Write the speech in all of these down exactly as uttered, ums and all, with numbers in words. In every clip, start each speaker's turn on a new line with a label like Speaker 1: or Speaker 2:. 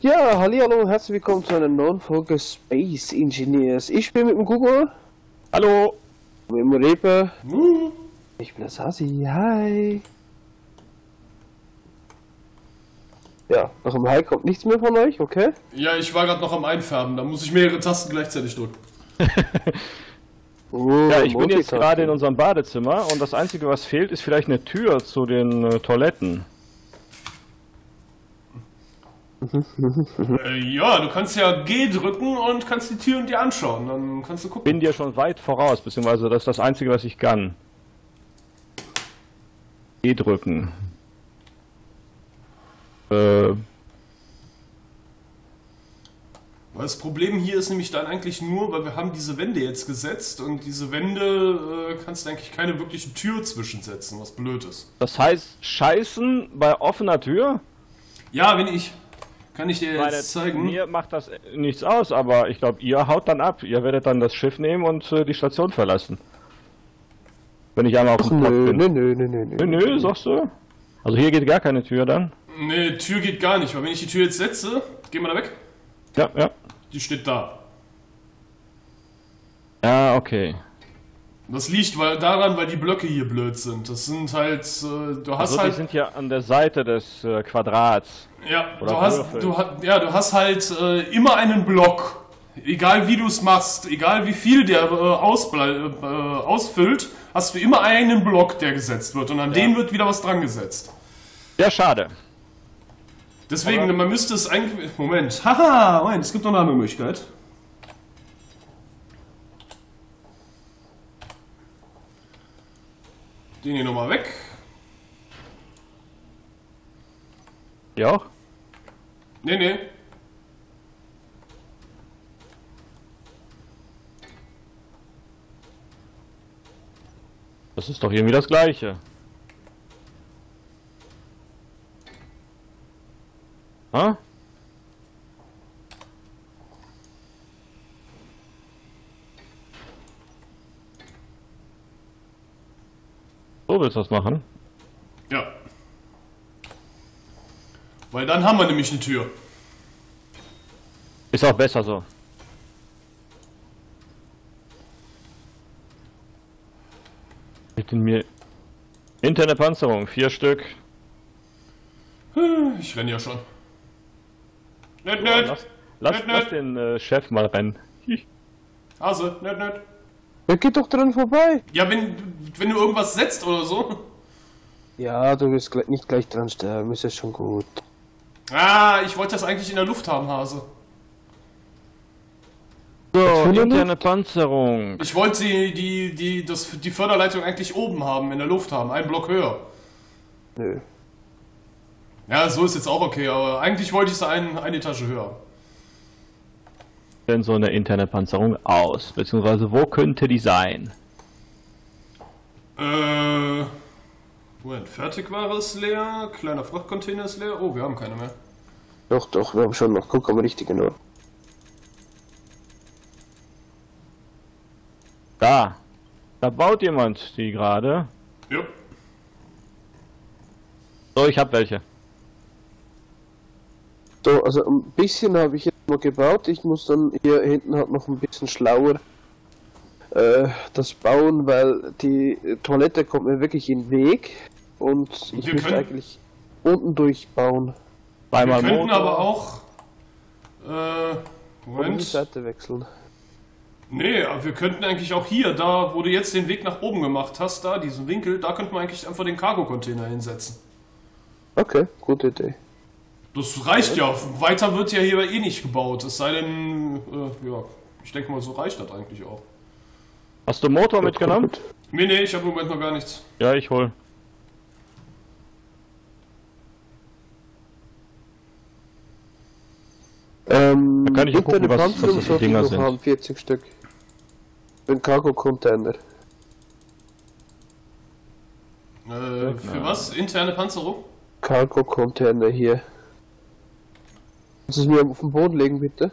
Speaker 1: Ja, hallihallo, herzlich willkommen zu einer neuen Folge Space Engineers. Ich bin mit dem Google.
Speaker 2: Hallo.
Speaker 1: Mit dem Reaper.
Speaker 2: Uh.
Speaker 1: Ich bin der Sassi, hi. Ja, nach dem Hi kommt nichts mehr von euch, okay?
Speaker 2: Ja, ich war gerade noch am Einfärben, da muss ich mehrere Tasten gleichzeitig drücken.
Speaker 1: Oh,
Speaker 3: ja, ich bin jetzt gerade in unserem Badezimmer und das Einzige, was fehlt, ist vielleicht eine Tür zu den äh, Toiletten.
Speaker 2: äh, ja, du kannst ja G drücken und kannst die Türen dir anschauen, dann kannst du gucken.
Speaker 3: Bin dir schon weit voraus, beziehungsweise das ist das Einzige, was ich kann. G drücken. Äh...
Speaker 2: Das Problem hier ist nämlich dann eigentlich nur, weil wir haben diese Wände jetzt gesetzt und diese Wände äh, kannst du eigentlich keine wirkliche Tür zwischensetzen, was blöd ist.
Speaker 3: Das heißt, scheißen bei offener Tür?
Speaker 2: Ja, wenn ich... Kann ich dir
Speaker 3: Meine,
Speaker 2: jetzt zeigen?
Speaker 3: Mir macht das nichts aus, aber ich glaube, ihr haut dann ab. Ihr werdet dann das Schiff nehmen und äh, die Station verlassen. Wenn ich einmal auf dem Platz bin.
Speaker 1: Nö, nö, nö, nö,
Speaker 3: Nö, nö, sagst du? Also hier geht gar keine Tür dann?
Speaker 2: Ne, Tür geht gar nicht, weil wenn ich die Tür jetzt setze, geh mal da weg.
Speaker 3: Ja, ja.
Speaker 2: Die steht da.
Speaker 3: Ja, okay.
Speaker 2: Das liegt weil, daran, weil die Blöcke hier blöd sind. Das sind halt, äh, du hast
Speaker 3: also
Speaker 2: halt...
Speaker 3: die sind ja an der Seite des äh, Quadrats.
Speaker 2: Ja,
Speaker 3: Oder
Speaker 2: du hast, du, ja, du hast halt äh, immer einen Block. Egal wie du es machst, egal wie viel der äh, ausble äh, ausfüllt, hast du immer einen Block, der gesetzt wird. Und an ja. den wird wieder was dran gesetzt.
Speaker 3: Ja, schade.
Speaker 2: Deswegen, aber man müsste es eigentlich... Moment. Haha, Moment, es gibt noch eine andere Möglichkeit. Den hier nochmal weg.
Speaker 3: Ja auch?
Speaker 2: Nee, nee.
Speaker 3: Das ist doch irgendwie das Gleiche. Ha? So willst du das machen?
Speaker 2: Ja. Weil dann haben wir nämlich eine Tür.
Speaker 3: Ist auch besser so. Bitte mir interne Panzerung, vier Stück.
Speaker 2: Ich renne ja schon.
Speaker 3: Nett, nett. Lass, lass, nett, lass den äh, Chef mal rennen.
Speaker 2: Hase, nett, nett.
Speaker 1: Er geht doch dran vorbei.
Speaker 2: Ja, wenn, wenn du irgendwas setzt oder so.
Speaker 1: Ja, du wirst gleich, nicht gleich dran sterben, ist ja schon gut.
Speaker 2: Ah, ich wollte das eigentlich in der Luft haben, Hase.
Speaker 3: So, interne Panzerung.
Speaker 2: Ich wollte die, die, die, das, die Förderleitung eigentlich oben haben, in der Luft haben, einen Block höher.
Speaker 1: Nö.
Speaker 2: Ja, so ist jetzt auch okay, aber eigentlich wollte ich es ein, eine Etage höher.
Speaker 3: Denn so eine interne Panzerung aus? Beziehungsweise wo könnte die sein?
Speaker 2: Äh. Moment, Fertigware ist leer, kleiner Frachtcontainer ist leer. Oh, wir haben keine mehr.
Speaker 1: Doch, doch, wir haben schon noch. Guck, aber richtig genau.
Speaker 3: Da. Da baut jemand die gerade.
Speaker 2: Ja.
Speaker 3: So, ich hab welche.
Speaker 1: So, also ein bisschen habe ich jetzt mal gebaut. Ich muss dann hier hinten halt noch ein bisschen schlauer äh, das bauen, weil die Toilette kommt mir wirklich in den Weg und ich müsste eigentlich unten durchbauen.
Speaker 2: Wir könnten aber auch äh, Moment.
Speaker 1: die Seite wechseln.
Speaker 2: Nee, aber wir könnten eigentlich auch hier, da wo du jetzt den Weg nach oben gemacht hast, da diesen Winkel, da könnten wir eigentlich einfach den Cargo-Container hinsetzen.
Speaker 1: Okay, gute Idee.
Speaker 2: Das reicht ja. Weiter wird ja hier eh nicht gebaut. Es sei denn, äh, ja, ich denke mal, so reicht das eigentlich auch.
Speaker 3: Hast du Motor ja, mitgenommen?
Speaker 1: Gut.
Speaker 2: Nee, nee, ich habe im Moment noch gar nichts.
Speaker 3: Ja, ich hol.
Speaker 1: Ähm,
Speaker 3: da kann ich gucken, was, was das für Dinger sind.
Speaker 1: Haben vierzig Stück. Ein Cargo-Container.
Speaker 2: Äh, für was? Interne Panzerung?
Speaker 1: Cargo-Container hier. Kannst du es mir auf den Boden legen, bitte?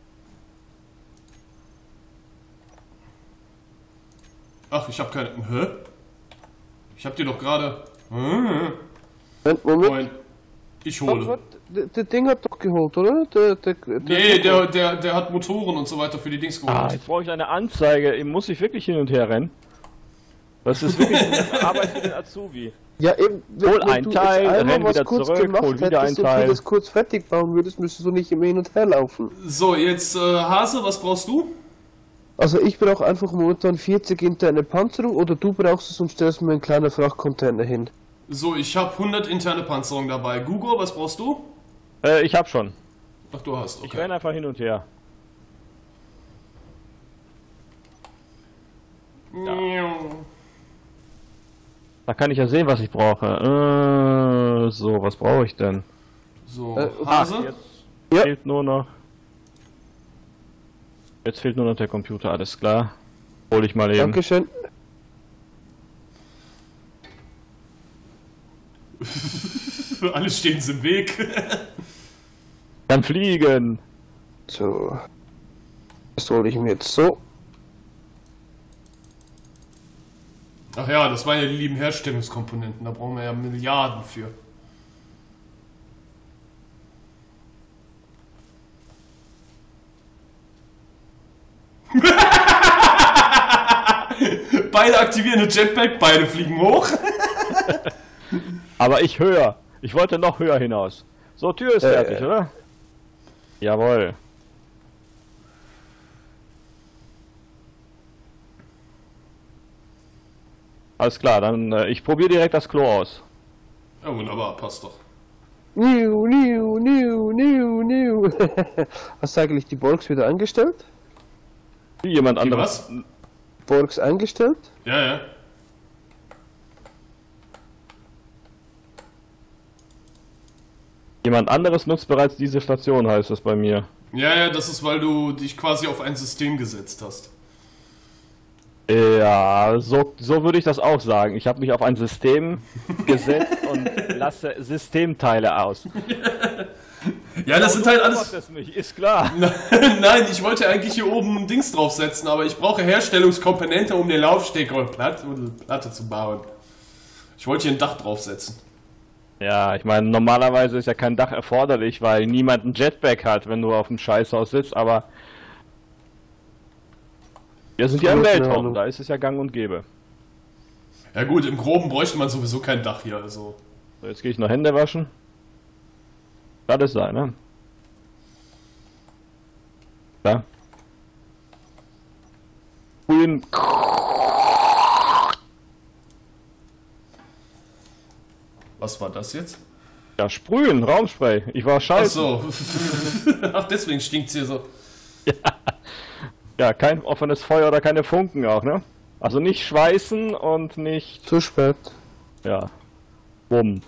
Speaker 2: Ach, ich habe keine... Hä? Ich hab dir doch gerade... Hm.
Speaker 1: Moment, Moment.
Speaker 2: Moin. Ich hole.
Speaker 1: Der, der Ding hat doch geholt, oder? Der, der, der
Speaker 2: Nee, der, der, der hat Motoren und so weiter für die Dings
Speaker 3: Ah,
Speaker 2: geholt.
Speaker 3: jetzt brauche ich eine Anzeige. Muss ich wirklich hin und her rennen? Das ist wirklich eine Arbeit für den Azubi.
Speaker 1: Ja, eben. Wenn,
Speaker 3: Hol
Speaker 1: wenn
Speaker 3: ein
Speaker 1: du
Speaker 3: Teil,
Speaker 1: jetzt einmal
Speaker 3: renn
Speaker 1: was
Speaker 3: wieder
Speaker 1: kurz
Speaker 3: zurück,
Speaker 1: gemacht
Speaker 3: hol wieder
Speaker 1: hättest
Speaker 3: ein
Speaker 1: und
Speaker 3: Teil.
Speaker 1: du das kurz fertig bauen würdest, müsstest du nicht immer hin und her laufen.
Speaker 2: So, jetzt äh, Hase, was brauchst du?
Speaker 1: Also ich brauche einfach momentan vierzig interne Panzerung oder du brauchst es und stellst mir einen kleinen Frachtcontainer hin.
Speaker 2: So, ich habe hundert interne Panzerung dabei. Gugo, was brauchst du?
Speaker 3: Äh, ich hab schon.
Speaker 2: Ach, du hast,
Speaker 3: Ich
Speaker 2: okay.
Speaker 3: renne einfach hin und her. Da kann ich ja sehen, was ich brauche. Äh, so, was brauche ich denn?
Speaker 2: So,
Speaker 1: Äh,
Speaker 2: Hase?
Speaker 3: Ah, jetzt
Speaker 1: Ja.
Speaker 3: fehlt nur noch. Jetzt fehlt nur noch der Computer, alles klar. Hol ich mal eben.
Speaker 1: Dankeschön.
Speaker 2: Alle stehen im Weg.
Speaker 3: Kann fliegen.
Speaker 1: So. Das hole ich mir jetzt so.
Speaker 2: Ach ja, das waren ja die lieben Herstellungskomponenten. Da brauchen wir ja Milliarden für. Beide aktivieren eine Jetpack, beide fliegen hoch.
Speaker 3: Aber ich höher. Ich wollte noch höher hinaus. So, Tür ist
Speaker 1: Äh.
Speaker 3: fertig, oder? Jawohl. Alles klar, dann äh, ich probiere direkt das Klo aus.
Speaker 2: Ja, wunderbar, passt doch.
Speaker 1: Niu, niu, niu, niu, niu. Hast du eigentlich die Borgs wieder angestellt?
Speaker 3: Wie jemand
Speaker 2: Die
Speaker 3: anderes.
Speaker 2: was?
Speaker 1: Borgs eingestellt?
Speaker 2: Ja, ja.
Speaker 3: Jemand anderes nutzt bereits diese Station, heißt es bei mir.
Speaker 2: Ja, ja, das ist, weil du dich quasi auf ein System gesetzt hast.
Speaker 3: Ja, so, so würde ich das auch sagen. Ich habe mich auf ein System gesetzt und lasse Systemteile aus.
Speaker 2: Ja, das sind halt alles...
Speaker 3: Beobachtest mich, ist klar.
Speaker 2: Nein, ich wollte eigentlich hier oben ein Dings draufsetzen, aber ich brauche Herstellungskomponente, um den Laufsteg oder Platte, Platte zu bauen. Ich wollte hier ein Dach draufsetzen.
Speaker 3: Ja, ich meine, normalerweise ist ja kein Dach erforderlich, weil niemand ein Jetpack hat, wenn du auf dem Scheißhaus sitzt, aber wir sind ja im Weltraum, da ist es ja gang und gäbe.
Speaker 2: Ja gut, im Groben bräuchte man sowieso kein Dach hier, also...
Speaker 3: So, jetzt gehe ich noch Hände waschen. Das ist sein, ne? Ja. Grün.
Speaker 2: Was war das jetzt?
Speaker 3: Ja, sprühen, Raumspray. Ich war
Speaker 2: Ach
Speaker 3: scheiße.
Speaker 2: so. Ach, deswegen stinkt's hier so.
Speaker 3: Ja, kein offenes Feuer oder keine Funken auch, ne? Also nicht schweißen und nicht...
Speaker 1: Zu spät.
Speaker 3: Ja. Bumm.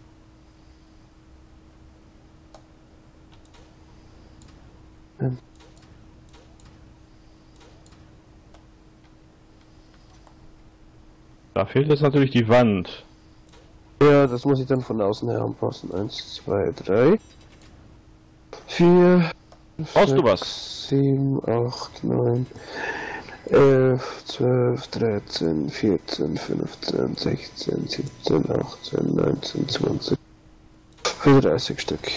Speaker 3: Da fehlt jetzt natürlich die Wand.
Speaker 1: Ja, das muss ich dann von außen her anpassen. Eins, zwei, drei, vier,
Speaker 3: Brauchst du was?
Speaker 1: sieben, acht, neun, elf, zwölf, dreizehn, vierzehn, fünfzehn, sechzehn, siebzehn, achtzehn, neunzehn, zwanzig, fünfunddreißig Stück.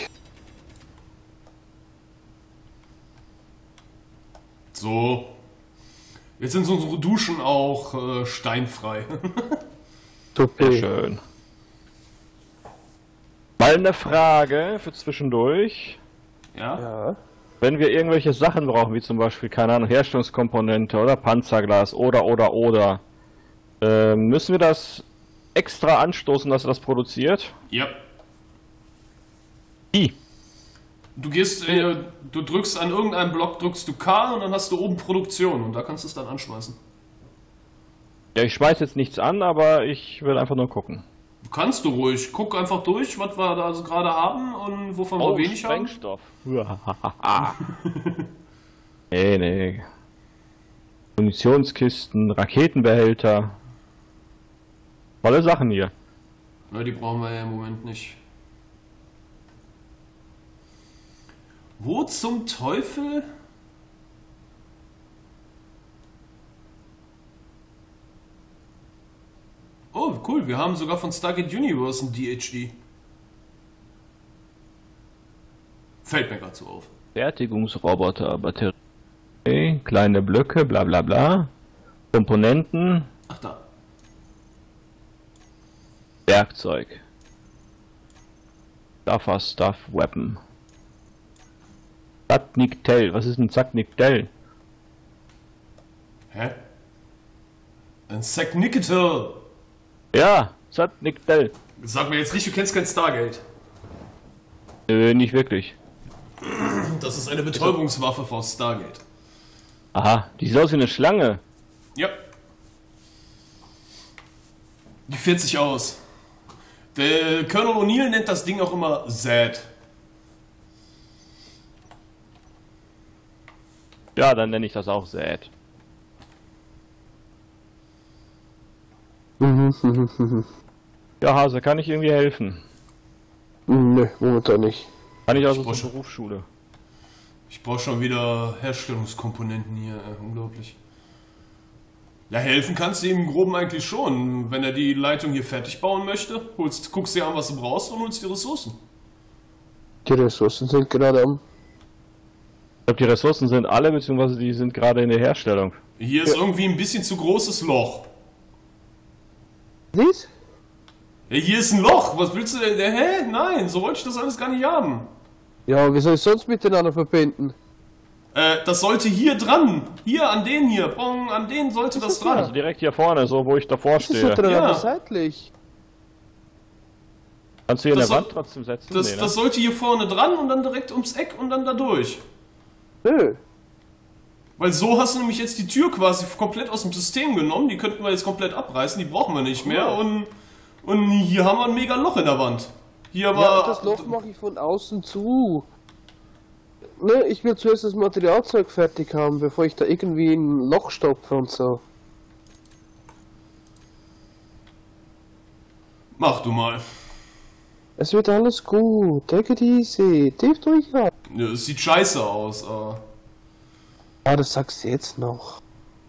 Speaker 2: So. Jetzt sind unsere Duschen auch äh, steinfrei.
Speaker 3: Sehr
Speaker 1: Super.
Speaker 3: schön. Mal eine Frage für zwischendurch.
Speaker 2: Ja?
Speaker 1: Ja.
Speaker 3: Wenn wir irgendwelche Sachen brauchen, wie zum Beispiel, keine Ahnung, Herstellungskomponente oder Panzerglas oder, oder, oder, äh, müssen wir das extra anstoßen, dass er das produziert?
Speaker 2: Ja.
Speaker 3: Wie?
Speaker 2: Du gehst, äh, du drückst an irgendeinem Block, drückst du K und dann hast du oben Produktion und da kannst du es dann anschmeißen.
Speaker 3: Ja, ich schmeiß jetzt nichts an, aber ich will einfach nur gucken.
Speaker 2: Kannst du ruhig. Guck einfach durch, was wir da so gerade haben und wovon wir wenig haben.
Speaker 3: Sprengstoff. nee, nee. Munitionskisten, Raketenbehälter. Tolle Sachen hier.
Speaker 2: Na, die brauchen wir ja im Moment nicht. Wo zum Teufel? Oh, cool. Wir haben sogar von Stargate Universe ein D H D. Fällt mir gerade so auf.
Speaker 3: Fertigungsroboter, Batterie, kleine Blöcke, bla bla bla. Komponenten,
Speaker 2: Ach da.
Speaker 3: Werkzeug. Stuffer, Stuff, Weapon. Zatniktel, was ist ein Zatniktel?
Speaker 2: Hä? Ein Sacknicketel.
Speaker 3: Ja, Zatniktel.
Speaker 2: Sag mir jetzt nicht, du kennst kein Stargate.
Speaker 3: Äh, nicht wirklich.
Speaker 2: Das ist eine Betäubungswaffe von Stargate.
Speaker 3: Aha, die sieht aus wie eine Schlange.
Speaker 2: Ja. Die fährt sich aus. Der Colonel O'Neill nennt das Ding auch immer Zed.
Speaker 3: Ja, dann nenne ich das auch Sad.
Speaker 1: Mhm, mhm, mhm.
Speaker 3: Ja, Hase, kann ich irgendwie helfen?
Speaker 1: Nö, momentan nicht.
Speaker 3: Kann ich also
Speaker 2: brauch
Speaker 3: zur
Speaker 2: schon-
Speaker 3: Berufsschule?
Speaker 2: Ich brauche schon wieder Herstellungskomponenten hier. Äh, unglaublich. Ja, helfen kannst du ihm im Groben eigentlich schon. Wenn er die Leitung hier fertig bauen möchte, holst, guckst dir an, was du brauchst und holst die Ressourcen.
Speaker 1: Die Ressourcen sind gerade am.
Speaker 3: Ich glaube, die Ressourcen sind alle, beziehungsweise die sind gerade in der Herstellung.
Speaker 2: Hier ist
Speaker 1: Ja.
Speaker 2: irgendwie ein bisschen zu großes Loch.
Speaker 1: Dies?
Speaker 2: Ja, hier ist ein Loch. Was willst du denn? Hä? Nein, so wollte ich das alles gar nicht haben.
Speaker 1: Ja, wie soll ich sonst miteinander verbinden?
Speaker 2: Äh, das sollte hier dran. Hier, an den hier. Bong, an den sollte
Speaker 1: Das
Speaker 2: das
Speaker 1: ist
Speaker 2: dran.
Speaker 3: Also direkt hier vorne, so wo ich davor
Speaker 1: Das ist
Speaker 3: stehe.
Speaker 1: so dran,
Speaker 2: Ja.
Speaker 1: aber seitlich.
Speaker 3: Kannst du hier in
Speaker 2: Das
Speaker 3: der
Speaker 2: soll-
Speaker 3: Wand trotzdem setzen?
Speaker 2: Das,
Speaker 3: Nee, ne?
Speaker 2: das sollte hier vorne dran und dann direkt ums Eck und dann da durch.
Speaker 1: Nö.
Speaker 2: Weil so hast du nämlich jetzt die Tür quasi komplett aus dem System genommen. Die könnten wir jetzt komplett abreißen. Die brauchen wir nicht mehr. Und, und hier haben wir ein mega Loch in der Wand. Hier aber.
Speaker 1: Ja, das Loch mache ich von außen zu. Ne, ich will zuerst das Materialzeug fertig haben, bevor ich da irgendwie ein Loch stopfe und so.
Speaker 2: Mach du mal.
Speaker 1: Es wird alles gut. Take it easy. Tief durchhalten.
Speaker 2: Ja, es sieht scheiße aus, aber.
Speaker 1: Ah, das sagst du jetzt noch.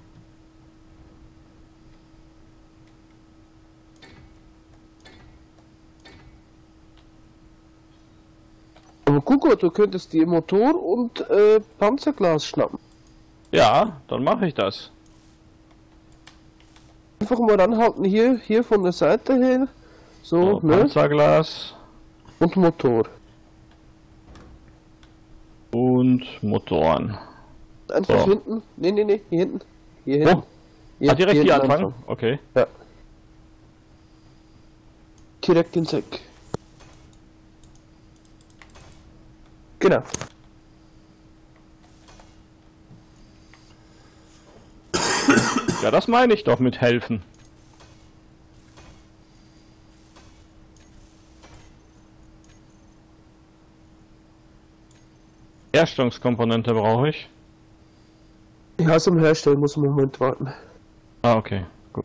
Speaker 1: Aber Kuko, du könntest dir Motor und äh, Panzerglas schnappen.
Speaker 3: Ja, dann mache ich das.
Speaker 1: Einfach mal ranhalten, hier, hier von der Seite her. So,
Speaker 3: So,
Speaker 1: ne?
Speaker 3: Panzerglas
Speaker 1: Und Motor.
Speaker 3: und Motoren.
Speaker 1: Einfach
Speaker 3: So.
Speaker 1: hinten. Nee, nee, nee, hier hinten. Hier
Speaker 3: Oh,
Speaker 1: hinten.
Speaker 3: ah, direkt hier
Speaker 1: hinten
Speaker 3: anfangen? Okay.
Speaker 1: Ja. Direkt ins Eck. Genau.
Speaker 3: Ja, das meine ich doch mit helfen. Herstellungskomponente brauche ich.
Speaker 1: Ja, zum Herstellen muss man einen Moment warten.
Speaker 3: Ah, okay. Gut.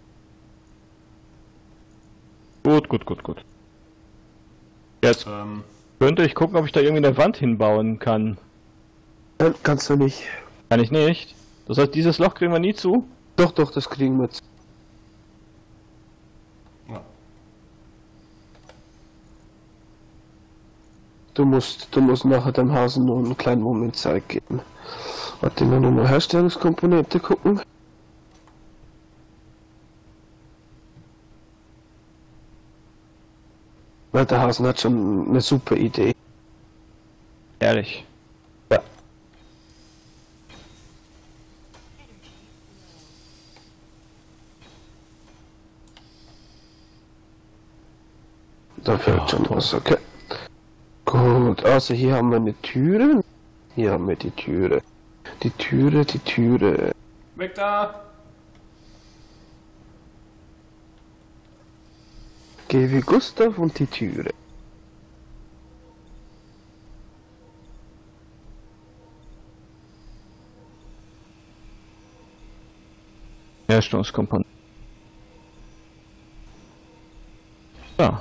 Speaker 3: Gut, gut, gut, gut. Jetzt
Speaker 2: Ähm,
Speaker 3: könnte ich gucken, ob ich da irgendwie eine Wand hinbauen kann.
Speaker 1: Nein, kannst du nicht.
Speaker 3: Kann ich nicht. Das heißt, dieses Loch kriegen wir nie zu?
Speaker 1: Doch, doch, das kriegen wir jetzt.
Speaker 2: ja.
Speaker 1: Du musst, du musst nachher dem Hasen nur einen kleinen Moment Zeit geben. Warte, nur noch mal Herstellungskomponente gucken. Weil der Hasen hat schon eine super Idee.
Speaker 3: Ehrlich.
Speaker 1: Ja. Da fällt schon was, okay. Gut, also hier haben wir eine Türe. Hier haben wir die Türe. Die Türe, die Türe.
Speaker 2: Weg da!
Speaker 1: Geh wie Gustav und die Türe.
Speaker 3: Herstellungskomponente. Ja.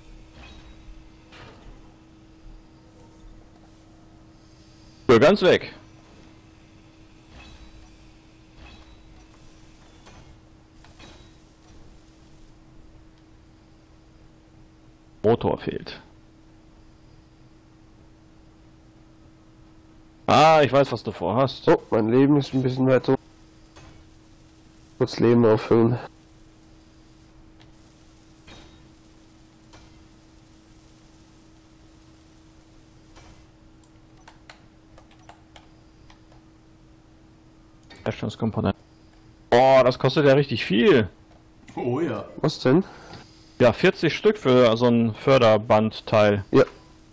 Speaker 3: So, ganz weg. Motor fehlt. Ah, ich weiß, was du vorhast.
Speaker 1: Oh, mein Leben ist ein bisschen weiter. Kurz Leben auffüllen.
Speaker 3: Herstellungskomponenten. Oh, das kostet ja richtig viel.
Speaker 2: Oh ja.
Speaker 1: Was denn?
Speaker 3: Ja, vierzig Stück für so ein Förderbandteil.
Speaker 1: Ja.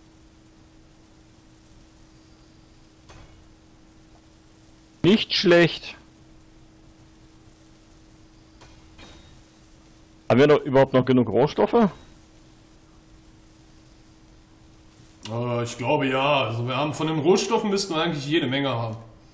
Speaker 3: Nicht schlecht. Haben wir noch überhaupt noch genug Rohstoffe?
Speaker 2: Äh, ich glaube ja. Also wir haben von den Rohstoffen müssten wir eigentlich jede Menge haben.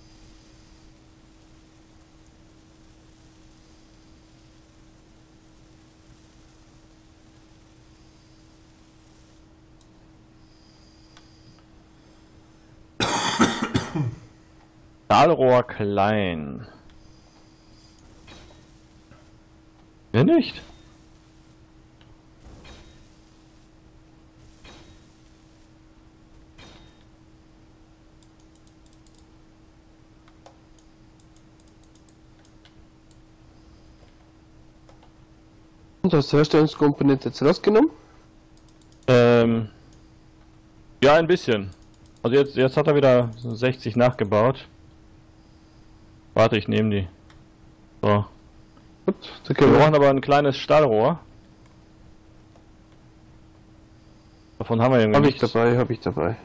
Speaker 3: Stahlrohr klein. Wer nicht?
Speaker 1: Und hast du Herstellungskomponente jetzt rausgenommen?
Speaker 3: Ähm. Ja, ein bisschen. Also jetzt, jetzt hat er wieder sechzig nachgebaut. Warte, ich nehme die. So.
Speaker 1: Gut, da
Speaker 3: Wir
Speaker 1: können wir.
Speaker 3: brauchen aber ein kleines Stahlrohr. Davon haben wir irgendwie
Speaker 1: Hab ich
Speaker 3: nichts.
Speaker 1: dabei, hab ich dabei.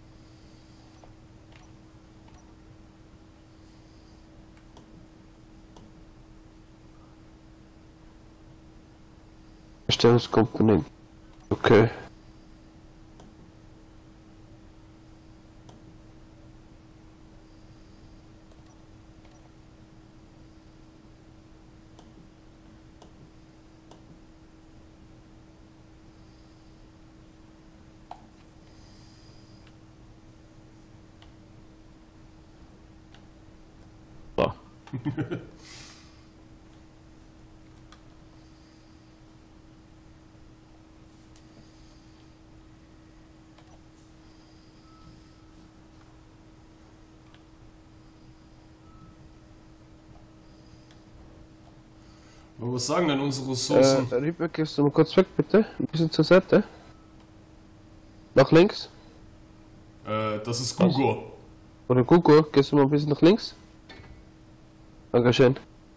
Speaker 1: Herstellungskomponenten. Okay.
Speaker 3: So.
Speaker 2: Aber was sagen denn unsere Ressourcen?
Speaker 1: Äh, Riepe, gehst du mal kurz weg, bitte? Ein bisschen zur Seite. Nach links.
Speaker 2: Äh, das ist Google.
Speaker 1: Oder Gugu, gehst du mal ein bisschen nach links? Dankeschön.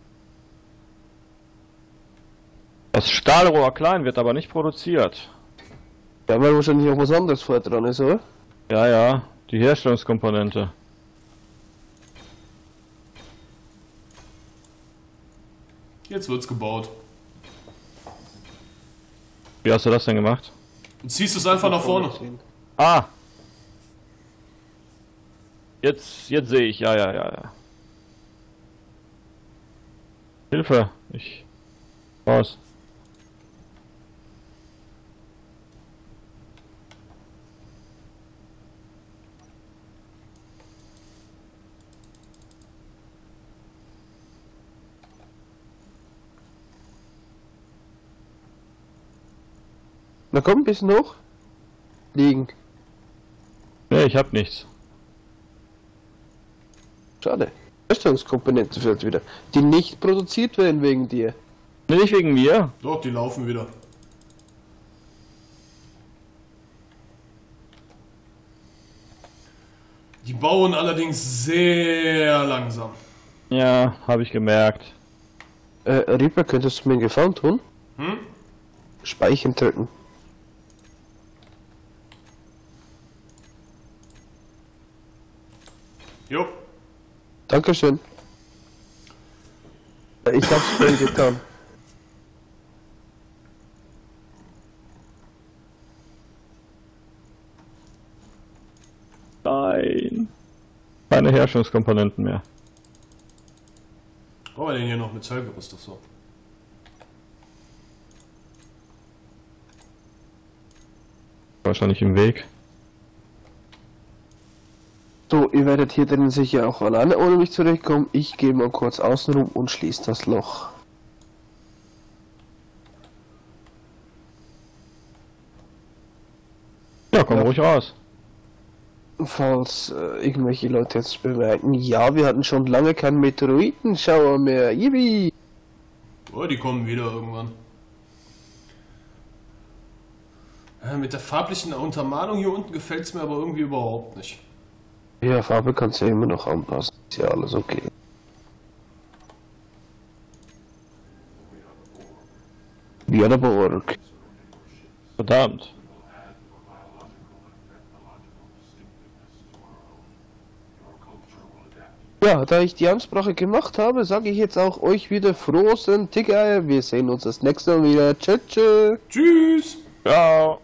Speaker 3: Das Stahlrohr klein wird aber nicht produziert.
Speaker 1: Ja, weil wahrscheinlich noch was anderes vorher dran ist, oder?
Speaker 3: Ja, ja, die Herstellungskomponente.
Speaker 2: Jetzt wird's gebaut.
Speaker 3: Wie hast du das denn gemacht?
Speaker 2: Und ziehst es einfach nach vorne.
Speaker 3: Ah! Jetzt, jetzt sehe ich, ja, ja, ja, ja. Hilfe! Ich. Raus.
Speaker 1: Na komm, ein bisschen hoch. Liegen.
Speaker 3: Nee, ich hab nichts.
Speaker 1: Schade. Herstellungskomponente fehlt wieder. Die nicht produziert werden wegen dir.
Speaker 3: Nee, nicht wegen mir.
Speaker 2: Doch, die laufen wieder. Die bauen allerdings sehr langsam.
Speaker 3: Ja, habe ich gemerkt.
Speaker 1: Äh, Reaper, könntest du mir einen Gefallen tun?
Speaker 2: Hm?
Speaker 1: Speichern drücken.
Speaker 2: Jo.
Speaker 1: Dankeschön. Äh, Ich hab's vorhin getan.
Speaker 3: Nein. Keine Herstellungskomponenten mehr.
Speaker 2: Brauchen wir denn hier noch Metallgerüst? So.
Speaker 3: Wahrscheinlich im Weg.
Speaker 1: So, ihr werdet hier drin sicher auch alleine ohne mich zurechtkommen. Ich gehe mal kurz außen rum und schließe das Loch.
Speaker 3: Ja, komm
Speaker 1: Ja.
Speaker 3: ruhig raus.
Speaker 1: falls äh, irgendwelche Leute jetzt bemerken, ja, wir hatten schon lange keinen Meteoritenschauer mehr. Yippie!
Speaker 2: Oh, die kommen wieder irgendwann. Äh, mit der farblichen Untermalung hier unten gefällt es mir aber irgendwie überhaupt nicht.
Speaker 1: Ja, Farbe kannst du ja immer noch anpassen. Ist ja alles okay. Björneborg.
Speaker 3: Verdammt.
Speaker 1: Ja, da ich die Ansprache gemacht habe, sage ich jetzt auch euch wieder frohen Ticker. Wir sehen uns das nächste Mal wieder. Tschüss. Tschüss.
Speaker 2: Tschüss!
Speaker 3: Ciao.